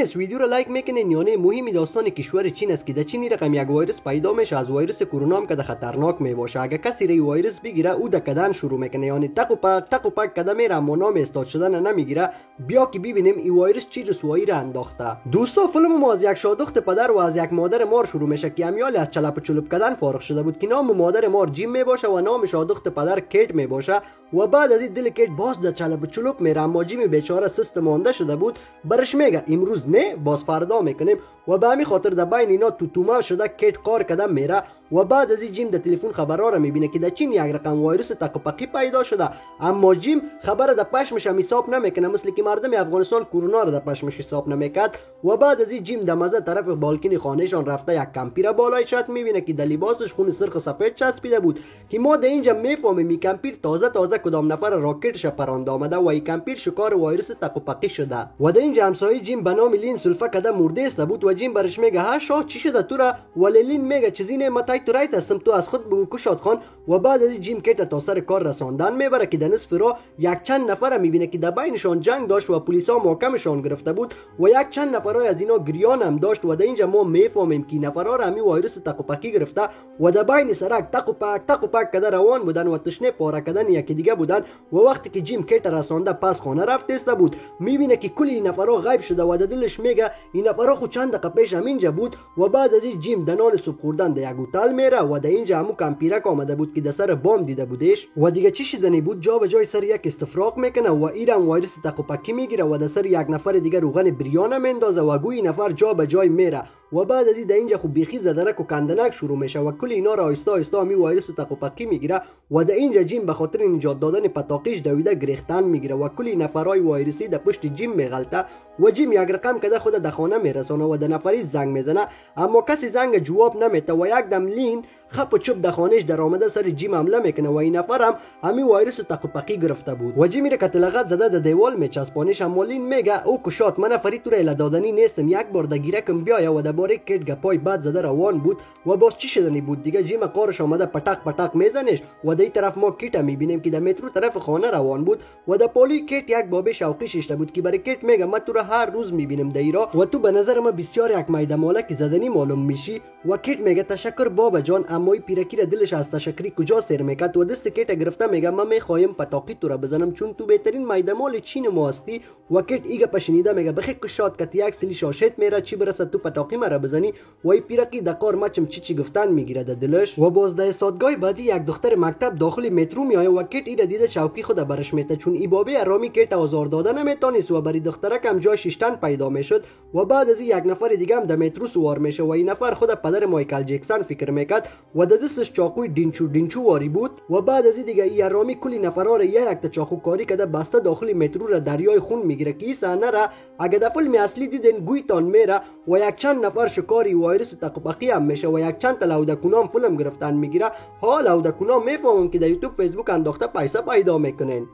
نیست. ویدیو را لایک میکنین. یعنی مهمی داستان کشور چین است که در چین رقم یک ویروس پیدا میشه، از ویروس کرونا هم که خطرناک میباشه. اگه کسی ری ویروس بگیره او دکدن شروع میکنه، یعنی تق و پک کده میره اما نام استاد شدن نمیگیره. بیا که ببینیم این ویروس چی رسوایی را انداخته. دوستا فیلم ما از یک شادخت پدر و از یک مادر مار شروع میشه که امیال از چلپ و چلوب کردن فارغ شده بود که نام مادر مار جیم میباشه و نام شادخت پدر کیت میباشه و بعد از این دل کیت باز در چلپ و چلوب میره، اما جیم بیچاره سست مانده شده بود. برش میگه امروز نه باز فردا میکنیم و به همین خاطر در بین اینا تو شده کیت کار کردن میره و بعد از این جیم در تلفن خبرها را میبینه که در چین یک رقم ویروس تقپقی پیدا شده، اما جیم خبر در پشمش حساب نمیکنه، مثل که مردم افغانستان کرونا را در پشمش حساب نمیکرد. و بعد از این جیم در مزه طرف بالکن خانهشان رفته یک کمپیر بالای چت میبینه که در لباسش خون سرخ سفید چسبیده بود که ما در اینجا میفهمیم این کمپیر تازه کدام نفر راکتش پرانده آمده و این کمپیر شکار ویروس تقپقی شده. و در اینجا همسایه جیم به نام لین سلفه کده مرده است بود و جیم برش میگه ها شاه چی شده تو را؟ ولی لین میگه چیزی نه، متای تو رایت هستم، تو از خود بگو کشاد خان. و بعد از جیم کیت تا سر کار رساندن میبره که در نصف راه یک چند نفر میبینه که در بینشان جنگ داشت و پلیسا محکمشان گرفته بود و یک چند نفرای از اینا گریان هم داشت و در اینجا ما میفهمیم که نفرا را همین ویروس تقپقی گرفته و در بین سرک تق و پک کده روان بودن و تشنه پاره کردن یکی دیگه بودن. و وقتی که جیم کیت رسانده پس خانه رفته بود میبینه که کلی نفرا غیب شده و در دلش میگه این نفرا خود چند دقیقه پیش همینجا بود. و بعد از این جیم دنان صبح خوردن در یک هتل میره و در اینجا همو کمپیرک آمده بود که در سر بام دیده بودش و دیگه چی شدنی بود جا به جای سر یک استفراغ میکنه و ایران ویروس تقپقی میگیره و در سر یک نفر دیگه روغن بریانه میندازه و گوی نفر جا به جای میره. و بعد از این در اینجا خوب بیخی زدنک و کندنک شروع میشه و کل اینا را آهسته می ویروس تقپقی میگیره و در اینجا جیم به خاطر نجات دادن پتاقیش دویده گریختن میگیره و کلی نفرای ویروسی در پشت جیم میغلطه و جیم یک رقم کده خود در خانه میرسونه و در نفری زنگ میزنه اما کسی زنگ جواب نمیده و یک دم لین خپ و چوب در خانهش در آمده سر جیم حمله میکنه و این نفر هم همین ویروس تقپقی گرفته بود و جیم میره کتلغت زده در دیوال میچسبانیش. اما لین میگه او کشات من فرید تو را اله دادنی نیستم، یک بار در گیرکم بیایا و درباره کیت گپای بعد زده روان بود و باز چی شدنی بود دیگه جیم قارش آمده پتک میزنش و در این طرف ما کیت میبینیم که در مترو طرف خانه روان بود و در پالی کیت یک باب شوقی ششته بود که برای کیت میگه من تو را هر روز میبینم دیرا و تو به نظر من بسیار یک میده مالک زدنی معلوم میشی. و کیت میگه تشکر بابا جان، اما این پیرکی را دلش از تشکری کجا سر میکرد و دست کیت گرفته میگه من میخوایم پتاقی تو را بزنم چون تو بهترین میده مال چین ما هستی. و کیت ایگه پشنیده میگه بخی کشات کتی یک سلی شاشت میره چی برسه تو پتاقی مرا بزنی و این پیرکی دقار مچم چی گفتن میگیره در دلش. و باز در استادگاه بعدی یک دختر مکتب داخل مترو میایه و کیت ایره دیده شوقی خود برش میته چون ای بابی ارامی کیت آزار داده نمیتونست و بری دخترک هم جای شیشتن پیدا میشد. و بعد از یک نفر دیگه هم در مترو سوار میشه و این نفر خود پدر مایکل جکسون فکر میکرد و در دستش چاقوی دینچو واری بود. و بعد از دیگه ای ارامی کلی نفرا را یک تا چاقو کاری کرده بسته داخل مترو را دریای خون میگیره که این صحنه را اگه در فیلم اصلی دیدن گویتان میره و یک چند نفر شکاری ویروس تقپقی هم میشه و یک چند تا لودکونام فیلم گرفتن میگیره. ها لودکونام میفهمم که در یوتیوب فیسبوک انداخته پیسه پیدا میکنن.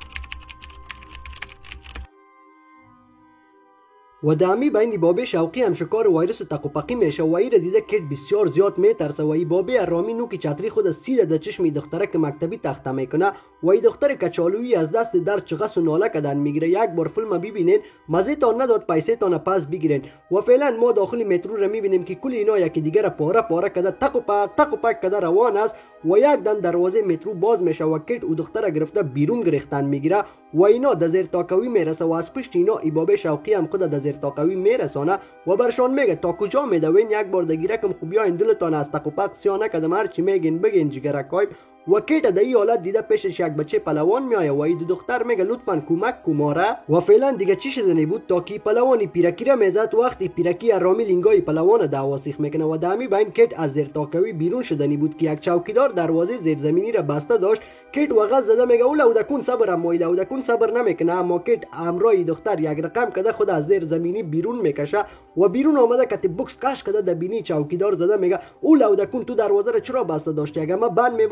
و دامی بین بابی شوقی هم شکار ویروس تقپقی میشه و ای را دیده کیت بسیار زیاد میترسه و ای بابی ارامی نو که چتری خود سیده در چشم دخترک مکتبی تخته میکنه و ای دختر کچالویی از دست در چغس و ناله کدن میگیره. یک بار فیلم ببینین مزه تان نداد پیسه تان پس بگیرین. و فعلا ما داخل مترو را میبینیم که کلی اینا یکی دیگه را پاره کده تق و پک کده روان است و یک دم دروازه مترو باز میشه و کیت او دختر گرفته بیرون گریختن میگیره و اینا در زیر تاکوی میرسه و از پشت اینا ای بابی شوقی هم خود در زیر تاقوی میرسانه و برشان میگه تا کجا میدوین یک بار دگیرکم خوبیا این دلتان از تقپق سیانه کدم هر چی میگین بگین جگرکای. و کیت در این حالت دیده پیشش یک بچه پلوان میایه و این دختر میگه لطفاً کمک کماره. و فعلا دیگه چی شدنی بود تا که پلوانی پیرکی را میزد وقتی پیرکی ارامی لینگای پلوان دعواسیخ میکنه و دمی بین کیت از زیر تاکوی بیرون شدنی بود که یک چوکیدار دروازه زیرزمینی را بسته داشت. کیت وغز زده میگه او لودکون صبر، اما لودکون صبر نمیکنه اما کیت امرای دختر یک رقم کده خود از زیر زمینی بیرون میکشه و بیرون آمده کتی بوکس کش کده در بینی چوکیدار زده میگه او لودکون تو دروازه را چرا بسته داشتی؟ اگه من بند میباندم چی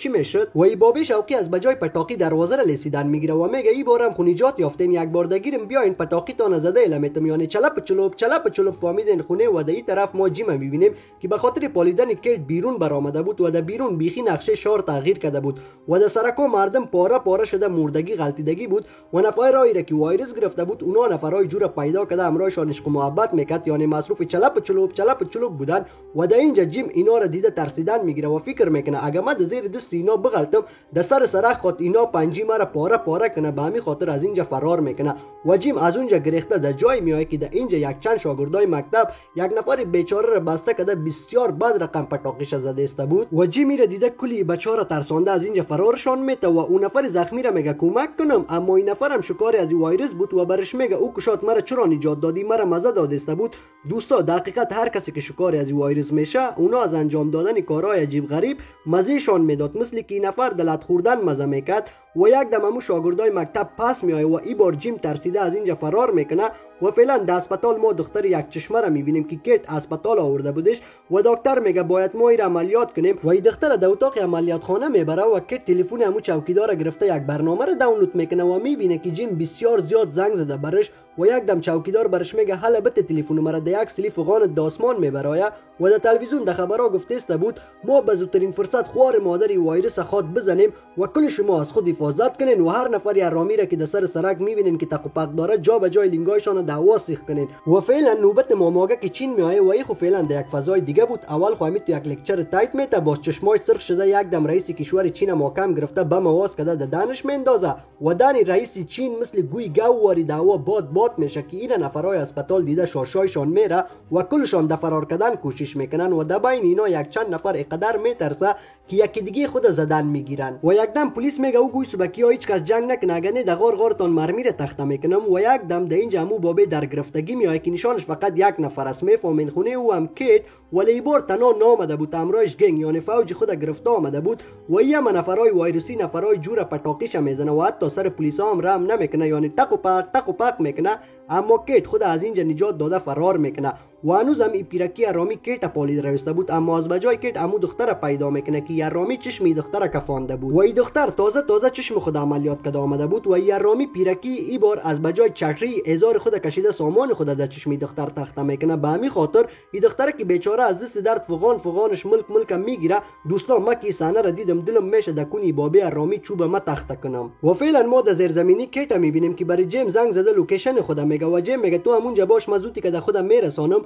میشد و ای بابی شوقی از بجای پتاقی دروازه را لیسیدن میگیره و میگه ای بارم خونیجات یافتین یک بار دگیرم بیاین پتاقی تان زده علمتم یعنی چلپ چلپ فهمیدین خونه و در این طرف ما جیم میبینیم که به خاطر پالیدن کیت بیرون برآمده بود و در بیرون بیخی نقشه شهر تغییر کرده بود و در سرکو مردم پاره شده مردگی غلطیدگی بود و نفرایی را که وایرس گرفته بود اونا نفرای جور پیدا کرده امرایشان عشق و محبت میکرد یعنی مصروف چلپ چلوب بودن و در اینجا جیم اینا را دیده ترسیدن میگیره و فکر میکنه اگه من زیر دست اینا بغلطم در سر خاط اینا پنجی مرا پاره کنه به همین خاطر از اینجا فرار میکنه و جیم از اونجا گریخته در جای میاد که در اینجا یک چند شاگردای مکتب یک نفر بیچاره را بسته کرده بسیار بد رقم پتاقیش زده است بود و جیم میره دیده کلی بچاره ترسانده از اینجا فرارشان میته و اون نفر زخمی را میگه کمک کنم اما این نفرم شکار از وایرس بود و برش میگه او کشات مرا چرا نجات دادی مرا مزه داده است بود. دوستا دقیقاً هر کسی که شکار از وایرس میشه اونا از انجام دادن کارهای عجیب غریب مزهشان میداد مثل که این نفر دلت خوردن مزه میکرد و یک دم همو شاگردای مکتب پس میایه و ای بار جیم ترسیده از اینجا فرار میکنه و فعلا در اسپیتال ما دختر یک چشمه را میبینیم که کیت اسپیتال آورده بودش و دکتر میگه باید ما این عملیات کنیم و این دختر در اتاق عملیات خانه میبره و کیت تلفن همو چوکیدار گرفته یک برنامه را دانلود میکنه و میبینه که جیم بسیار زیاد زنگ زده برش و یک دم چوکیدار برش میگه حالا بت تلفن مرا در یک سلی فغان داسمان میبره و در تلویزیون در خبرها گفته است بود ما به زودترین فرصت خوار مادری وایرس خود بزنیم و کل شما از خود حفاظت کنین و هر نفری ارامی را که در سرک میبینین که تق و پق داره جا به جای لینگایشان دعوا سیخ کنین و فعلا نوبت ماماگه که چین میایه و ای خو فعلا در یک فضای دیگه بود اول خو تو یک لکچر تایت میته باز چشمای سرخ شده یک دم رئیس کشور چین محکم گرفته بم آواز کرده در دانش میندازه و دانی رئیس چین مثل گوی گواری دعوا باد میشه که این نفرای اسپیتال دیده شاشایشان میره و کلشان در فرار کردن کوشش میکنن و در بین اینا یک چند نفر اقدر میترسه که یکی دیگه خود زدن میگیرن و یک دم پلیس میگه او گوی سبکی ها هیچ کس جنگ نکنه اگه در غارتان مرمی را تخته میکنم و یک دم در اینجا مو بابه در گرفتگی میای که نشانش فقط یک نفر است میفهمین خونه او هم کیت ولی بار تنها نامده بود امرایش گنگ یعنی فوج خود گرفته آمده بود و یه نفرای وایرسی نفرای جور پتاقیش میزنه و حتی سر پلیس ها هم رحم نمیکنه یعنی تق و پق میکنه اما کیت خود از اینجا نجات داده فرار میکنه و هنوز هم این پیرکی ارامی کیت پالید روسته بود اما از بجای کیت امو دختر پیدا میکنه که ارامی چشمی دختر کفانده بود و این دختر تازه چشم خود عملیات کرده آمده بود و این ارامی پیرکی ای بار از بجای چتری ازار خود کشیده سامان خود در چشمی دختر تخته میکنه به همین خاطر این دختر که بیچاره از دست درد فغانش ملک میگیره. دوستان ما که صحنه را دیدم دلم میشه دکونی بابی ارامی چوب ما تخته کنم و فعلا ما در زیرزمینی کیت میبینیم که برای جیم زنگ زده لوکیشن خودم میگه و جیم میگه تو همونجا باش مزوتی که در خودم میرسانم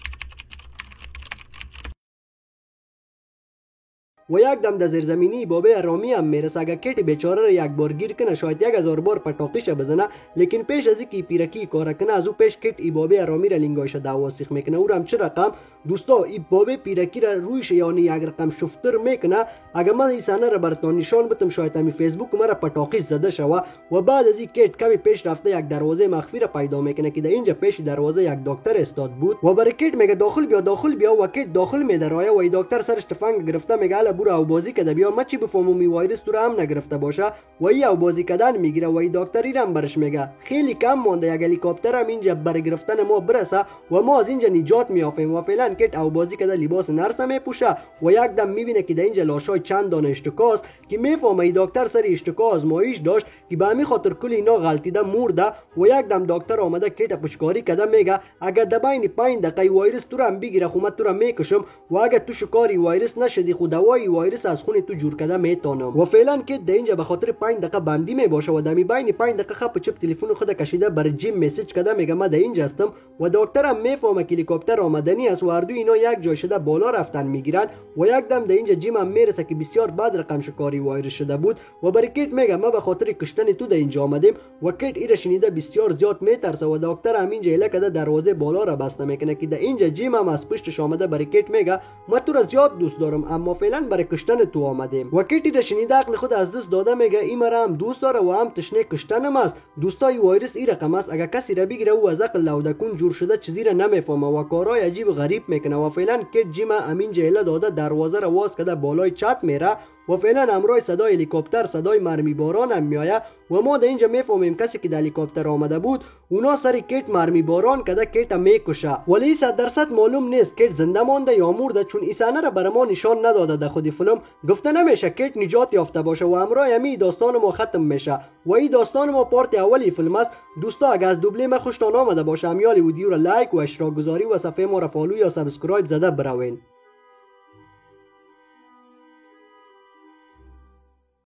و یک دم در زیرزمینی بابی ارامی هم میرسه اگه کیت بیچاره را یک بار گیر کنه شاید 1000 بار پتاقیش بزنه لیکن پیش از اینکه پیرکی کار کنه از او پیش کیت ای بابی ارامی را لینگایش دعوا سیخ میکنه او هم چه رقم دوستا ای بابی پیرکی را رویش یعنی یک رقم شفتر میکنه اگه من این صحنه را براتون نشان بدم شاید می فیسبوک مرا پتاقیش زده شوه و بعد از این کیت کمی پیش رفته یک دروازه مخفی را پیدا میکنه که در اینجا پیش دروازه یک دکتر استاد بود و برای کیت میگه داخل بیا و کیت داخل میدرایه و این دکتر سرش تفنگ گرفته میگه برو او بازی کده بیا ما چی بفهمم می وایرس تو را هم نگرفته باشه و ای او بازی کدن میگیره و ای دکتری هم برش میگه خیلی کم مونده یک هلیکوپتر هم اینجا برای گرفتن ما برسه و ما از اینجا نجات میافیم و فعلا کیت او بازی کده لباس نرس میپوشه و یک دم میبینه که در اینجا لاشای چند دانه اشتکاست که میفهمه ای دکتر سر اشتکا آزمایش داشت که به همین خاطر کل اینا غلطیده مرده و یک دم دکتر آمده کیت پشکاری کده میگه اگر در بین 5 دقیقه وایرس تو را هم بگیره خو من تو را میکشم و اگر تو شکاری وایرس نشدی خو دوای وایرس از خون تو جور کده میتونم و فعلا که در اینجا به خاطر 5 دقیقه بندی میباشه و در می بین 5 دقیقه خپ چپ تلفن خود کشیده بر جیم مسیج کده میگه ما در اینجا هستم و دکتر هم میفهمه که هلیکوپتر آمدنی است و اردو اینا یک جای شده بالا رفتن میگیرن و یک دم در اینجا جیم هم میرسه که بسیار بد رقم شکاری وایرس شده بود و بر کیت میگه ما به خاطر کشتن تو در اینجا آمدیم و کیت ایره شنیده بسیار زیاد میترسه و دکتر هم اینجا الکده دروازه بالا را بسته میکنه که در اینجا جیم هم از پشتش آمده بر کیت میگه ما تو را زیاد دوست دارم اما فعلا برای کشتن تو آمدیم و کیت ایره شنیده عقل خود از دست داده میگه این مرا هم دوست داره و هم تشنه کشتنم است. دوستای وایرس این رقم است اگه کسی را بگیره او از عقل لودکون جور شده چیزی را نمیفهمه و کارهای عجیب غریب میکنه و فعلا کیت جیم همین جهله داده دروازه را واز کرده بالای چت میره و فعلا همراه صدای هلیکوپتر صدای مرمی باران هم میآید و ما در اینجا میفهمیم کسی که در هلیکوپتر آمده بود اونا سر کیت مرمی باران کده کیت میکشه، ولی 100% معلوم نیست کیت زنده مانده یا مرده، چون این صحنه را بر ما نشان نداده در خود فیلم. گفته نمیشه کیت نجات یافته باشه و همراه همی داستان ما ختم میشه و این داستان ما پارت اولی فیلم است. دوستا اگر از دوبله ما خوشتان آمده باشه امیال ویدیو را لایک و اشتراک گذاری و صفحه ما را فالو یا سابسکرایب زده بروین.